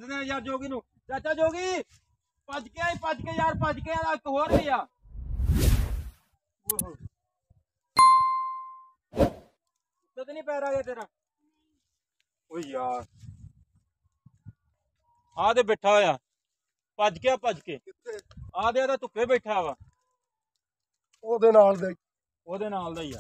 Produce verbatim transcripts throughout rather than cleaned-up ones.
सद दे यार जोगी नू। चाचा जोगी भज के आई, भज के यार, भज के आ, एक होर भी आ। तो नहीं पैर आ गया तेरा? ओ यार आ दे बैठा होया, भज गया भज के आ दे दा धुप्पे बैठा वा। ਉਹਦੇ ਨਾਲ ਦੇ ਉਹਦੇ ਨਾਲ ਦਾ ਹੀ ਆ।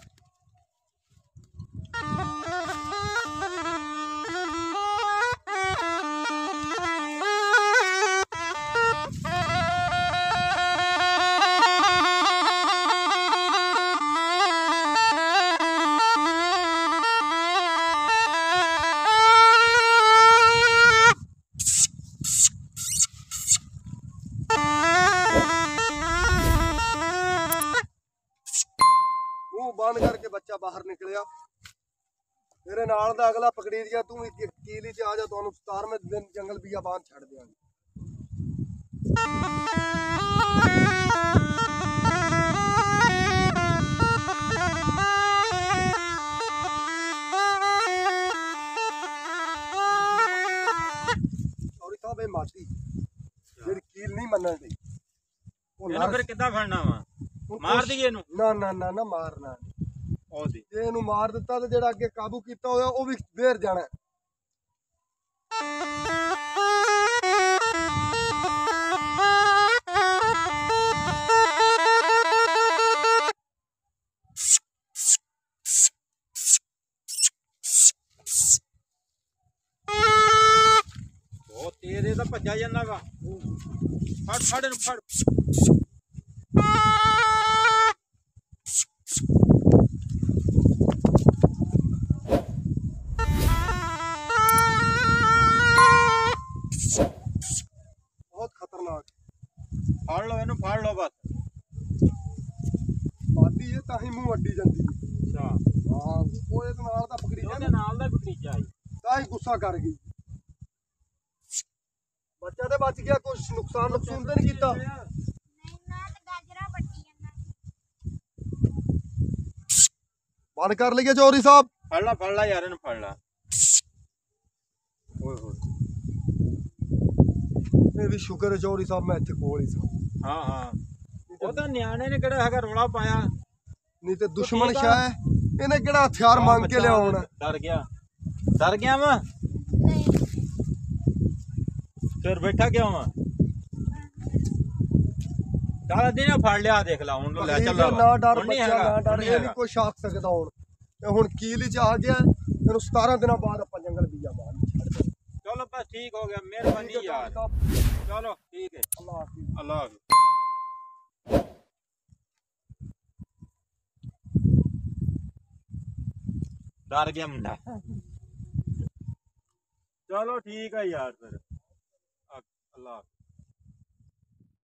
ਬੰਦ ਕਰਕੇ ਬੱਚਾ ਬਾਹਰ ਨਿਕਲਿਆ। ਤੇਰੇ ਨਾਲ ਦਾ ਅਗਲਾ ਪਕੜੀ ਦਿਆ, ਤੂੰ ਕੀਲੀ ਚ ਆ ਜਾ, ਤੁਹਾਨੂੰ ਸਤਾਰਵੇਂ ਦਿਨ ਜੰਗਲ ਬੀਆਬਾਨ ਛੱਡ ਦਿਆਂਗੇ। ਸੌਰੀ ਸਾਹਿਬ, ਇਹ ਮਾਤੀ ਜਿਹੜੀ ਕੀਲ ਨਹੀਂ ਮੰਨਣ ਦੀ, ਇਹਨੂੰ ਫਿਰ ਕਿੱਦਾਂ ਫੜਨਾ ਵਾ? ਮਾਰ ਦਈਏ ਇਹਨੂੰ? ਨਾ ਨਾ ਨਾ ਨਾ ਮਾਰਨਾ। ਉਹਦੀ ਜੇ ਇਹਨੂੰ ਮਾਰ ਦਿੱਤਾ ਤੇ ਜਿਹੜਾ ਅੱਗੇ ਕਾਬੂ ਕੀਤਾ ਹੋਇਆ ਉਹ ਵੀ ਵੇਰ ਜਾਣਾ। ਬਹੁਤ ਤੇਜ਼ ਇਹ ਤਾਂ ਭੱਜਾ ਜਾਂਦਾ ਵਾ। ਫੜ ਫੜ ਇਹਨੂੰ ਫੜ। ਫੜ ਲਓ ਇਹਨੂੰ, ਫੜ ਲਓ ਬਸ। ਪਾਦੀ ਇਹ ਤਾਂ ਹੀ ਮੂੰਹ ਅੱਡੀ ਜਾਂਦੀ। ਅੱਛਾ ਹਾਂ, ਉਹ ਇਹਦੇ ਨਾਲ ਦਾ ਪਕੜੀ ਉਹਦੇ ਨਾਲ ਦਾ ਭਤੀਜਾ ਆਈ ਤਾਂ ਹੀ ਗੁੱਸਾ ਕਰ ਗਈ। ਬੱਚਾ ਤੇ ਬਚ ਗਿਆ, ਕੁਛ ਨੁਕਸਾਨ ਨੁਕਸਾਨ ਤਾਂ ਨਹੀਂ ਕੀਤਾ। ਬੰਦ ਕਰ ਲਈਏ ਚੌਧਰੀ ਸਾਹਿਬ। ਫੜ ਲਾ ਫੜ ਲਾ ਯਾਰ ਇਹਨੂੰ, ਫੜ ਲਾ। ਓਏ ਹੋਏ, ਇਹ ਵੀ ਸ਼ੁਕਰ ਹੈ ਚੌਧਰੀ ਸਾਹਿਬ ਮੈਂ ਇੱਥੇ ਕੋਲ ਹੀ ਸਾਂ। ਹਾਂ ਹਾਂ, ਉਹ ਤਾਂ ਨਿਆਣੇ ਨੇ ਕਿਹੜਾ ਹੈਗਾ ਰੌਲਾ ਪਾਇਆ, ਨਹੀਂ ਤੇ ਦੁਸ਼ਮਣ ਸ਼ਾਹ ਹੈ, ਇਹਨੇ ਕਿਹੜਾ ਹਥਿਆਰ ਮੰਗ ਕੇ ਲਿਆਉਣਾ। ਡਰ ਗਿਆ, ਡਰ ਗਿਆ ਵਾ? ਫਿਰ ਬੈਠਾ ਕਿਉਂ ਵਾ? ਸਾਰਾ ਦਿਨ ਫੜ ਲਿਆ, ਦੇਖ ਲਾ ਹੁਣ ਲੈ ਚੱਲ। ਨਾ ਡਰ ਬੱਚਾ, ਨਾ ਡਰ, ਇਹ ਨਹੀਂ ਕੋਈ ਛਾਕ ਸਕਦਾ ਹੁਣ। ਇਹ ਹੁਣ ਕੀਲ ਚ ਆ ਗਿਆ, ਇਹਨੂੰ ਸਤਾਰਾਂ ਦਿਨਾਂ ਬਾਅਦ ਆਪਾਂ ਜੰਗਲ ਬੀਆਬਾਨ ਛੱਡ ਦੇ। ਚਲੋ ਬਸ ਠੀਕ ਹੋ ਗਿਆ, ਮਿਹਰਬਾਨੀ ਯਾਰ। ਚਲੋ ਠੀਕ ਹੈ, ਅੱਲਾਹ ਹਾਫਿਜ਼। ਅੱਲਾਹ ਹਾਫਿਜ਼। ਡਰ ਗਿਆ ਮੁੰਡਾ। ਚਲੋ ਠੀਕ ਹੈ ਯਾਰ, ਫਿਰ ਅੱਲਾਹ ਹਾਫਿਜ਼।